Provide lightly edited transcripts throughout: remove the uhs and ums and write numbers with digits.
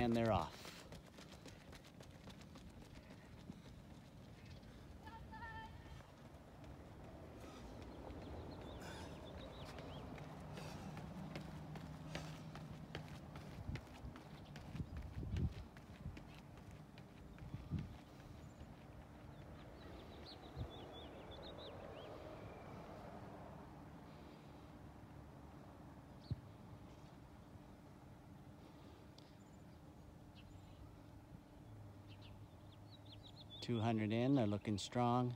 and they're off. $200 in, they're looking strong.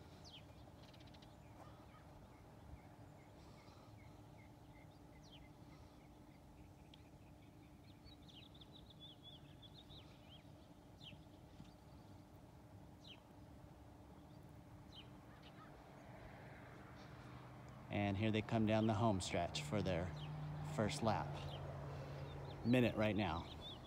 And here they come down the home stretch for their first lap. Minute right now.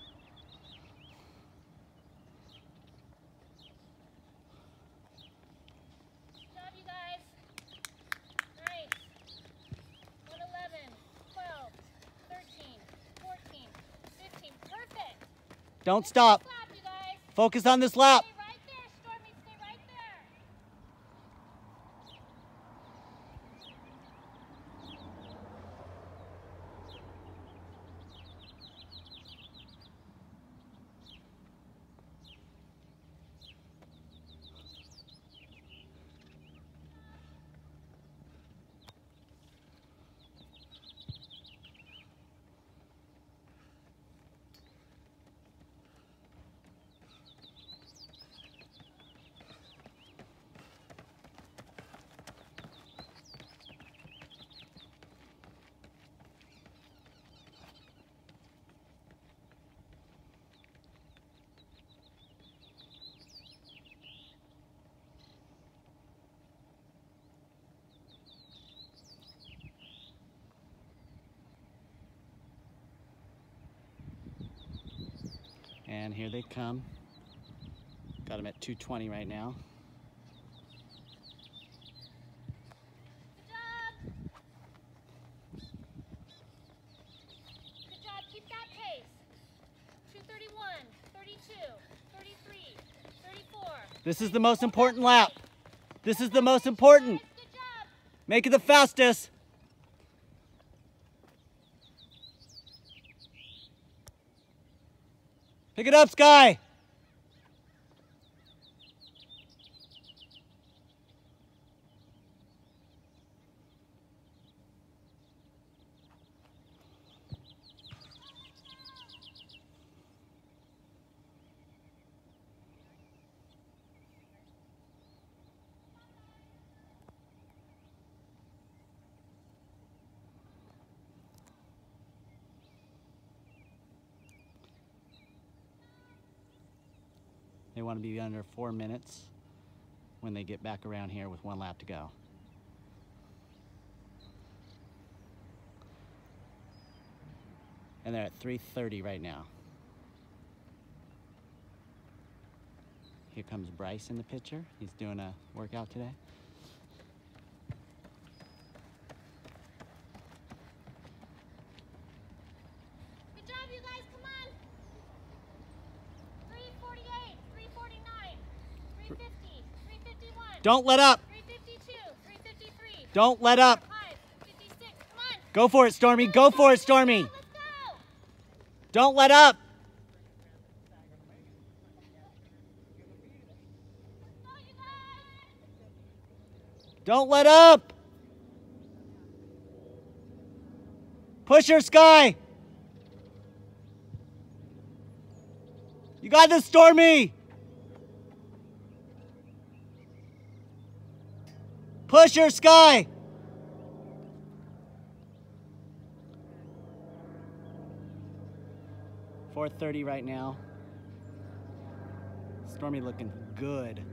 Good job, you guys. Nice. 111, 12, 13, 14, 15. Perfect. Don't stop. Lap, you guys. Focus on this lap. Stay right there, Stormy. Stay right there. And here they come. Got them at 220 right now. Good job. Good job. Keep that pace. 231, 32, 33, 34. This is the most important lap. This is the most important. Good job. Make it the fastest. Pick it up, Sky. They want to be under 4 minutes when they get back around here with 1 lap to go. And they're at 3:30 right now. Here comes Bryce in the picture. He's doing a workout today. Good job, you guys. Come on. 348, 349, 350, 351. Don't let up. 352, 353. Don't let up. 56. Come on. Go for it, Stormy. Go for it, Stormy. Let's go. Don't let up. Let's go, you guys. Don't let up. Push her, Sky. You got this, Stormy. Push her, Sky. $4:30 right now. Stormy looking good.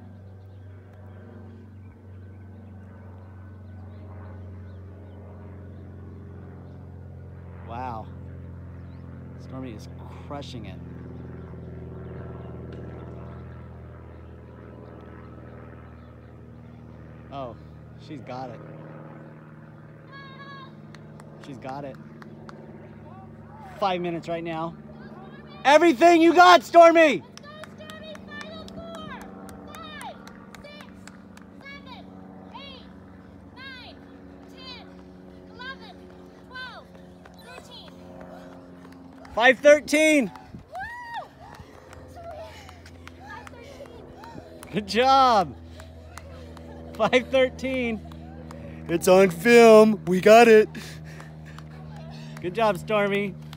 Wow. Stormy is crushing it. Oh, she's got it. She's got it. 5 minutes right now. Everything you got, Stormy! Let's go, Stormy. Final score. 5, 6, 7, 8, 9, 10, 11, 12, 13. 5:13. Woo! 5:13. Good job. 5:13. It's on film. We got it. Good job, Stormy.